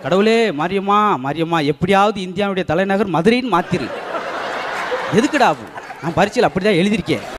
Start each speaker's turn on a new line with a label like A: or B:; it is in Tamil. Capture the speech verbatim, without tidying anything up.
A: கடவுளே மாரியம்மா மாரியம்மா எப்படியாவது இந்தியாவுடைய தலைநகர் மதுரைன்னு மாத்திரு. எதுக்குடா? நான் பரீட்சையில் அப்படிதான் எழுதியிருக்கேன்.